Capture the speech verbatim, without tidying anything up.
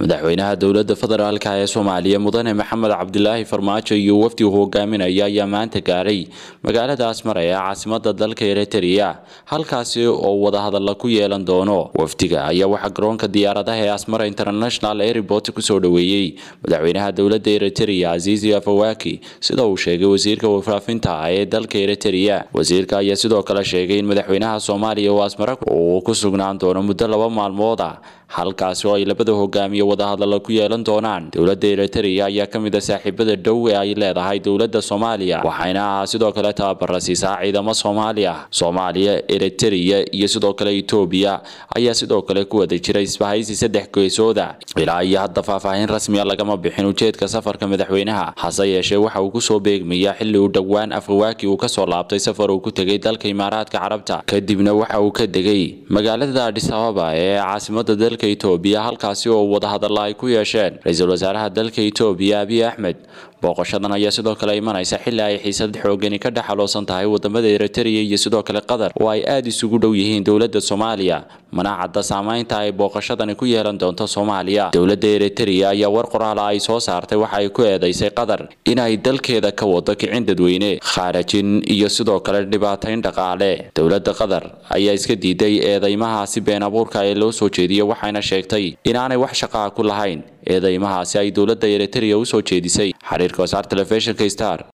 madaxweynaha dowladda federaalka ee Soomaaliya mudane Maxamed Cabdilaahi Farmaajo iyo wafdi uu hogaaminaya ayaa maanta gaaray magaalada Asmara ee caasimadda dalka Eritrea halkaasi oo wada hadal ku yeelan doono. Wafdiga ayaa waxa garoonka diyaaradaha ee Asmara International Airport ku soo dhaweeyay madaxweynaha dowladda Eritrea Azizi Afwerki sida uu sheegay wasiirka warfaafinta ee dalka Eritrea. Wasiirka ayaa sidoo kale sheegay in madaxweynaha Soomaaliya oo Asmara uu ku sugnaan doono muddo laba maalmood ah halkaas oo ay labada hogaamiye wada hadal ku yeelan doonaan. Dowladda Eritrea ayaa kamid ah saaxiibada dhow ee ay leedahay dowladda Soomaaliya waxayna sidoo kale tababar siisaa ciidamada Soomaaliya. Soomaaliya, Eritrea iyo sidoo kale Itoobiya ayaa sidoo kale ku wada jiray isbahaysi saddex geesooda. Ilaa iyo hadda faahfaahin rasmi ah lagama bixin ujeedka safarka madaxweynaha. Hase yeeshee waxa uu ku soo beegmayaa xilli uu dhawaan Afwerki uu ka soo laabtay safar uu ku tagay dalka Imaaraadka Carabta kadibna waxa uu ka degay magaalada Addis Ababa ee caasimadda dalka Itoobiya halkaasi oo wada hadal ay ku yeesheen ra'iisul wasaaraha dalka Itoobiya Abiy Ahmed. Booqashadan ayaa sidoo kale imanaysa xilli ay xiisad xooggan ka dhaxaloosan tahay wadamada Eritrea iyo sidoo kale Qatar oo ay aad isugu dhow yihiin dowladda Soomaaliya. Mana cadda saameynta ay booqashadan ku yeelan doonto Soomaaliya. Dowladda Eritrea ayaa war qoraal ay soo saartay waxa ay ku eedeysay Qatar in ay dalkeeda ka wado kicin dadweyne, kharajin iyo sidoo kale dhibaatayn dhaqaale. Dowladda Qatar ayaa iska diiday eedeymahaasi been abuurka ee loo soo jeediyay waxayna sheegtay in aanay wax shaqo ku lahayn eedeymahaasi ay dowladda Eritrea u soo jeedisay. Xiriirka Wasaarta Telefishinka Star